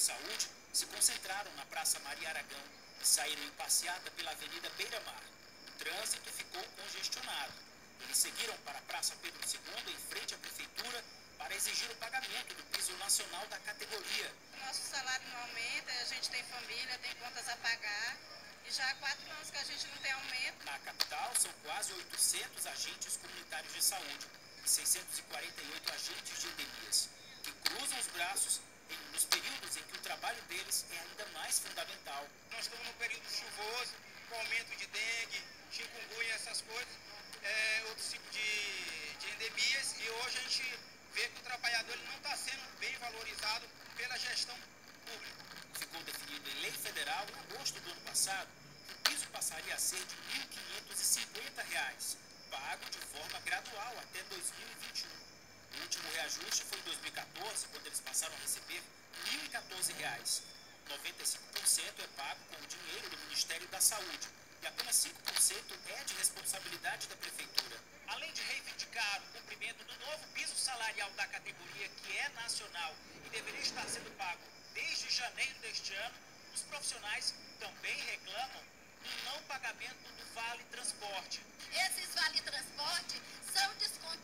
Saúde se concentraram na Praça Maria Aragão e saíram em passeata pela Avenida Beira Mar. O trânsito ficou congestionado. Eles seguiram para a Praça Pedro II, em frente à Prefeitura, para exigir o pagamento do piso nacional da categoria. Nosso salário não aumenta, a gente tem família, tem contas a pagar. E já há 4 anos que a gente não tem aumento. Na capital, são quase 800 agentes comunitários de saúde e 648 agentes de endemias, que cruzam os braços nos períodos em que o trabalho deles é ainda mais fundamental. Nós estamos num período chuvoso, com aumento de dengue, chikungunya, essas coisas, outros tipos de endemias, e hoje a gente vê que o trabalhador ele não está sendo bem valorizado pela gestão pública. Ficou definido em lei federal em agosto do ano passado que o piso passaria a ser de R$ 1.550, pago de forma gradual até 2021. O último reajuste foi em 2014, quando eles passaram a receber R$ 1.014. 95% é pago com o dinheiro do Ministério da Saúde e apenas 5% é de responsabilidade da Prefeitura. Além de reivindicar o cumprimento do novo piso salarial da categoria, que é nacional e deveria estar sendo pago desde janeiro deste ano, os profissionais também reclamam do não pagamento do Vale Transporte. Esses Vale Transporte são descontados